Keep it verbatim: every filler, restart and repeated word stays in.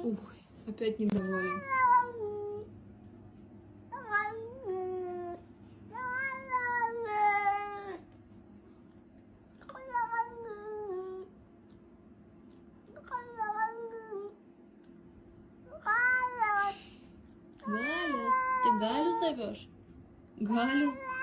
Ух, опять недоволен. Галя, ты Галю зовешь? Галю?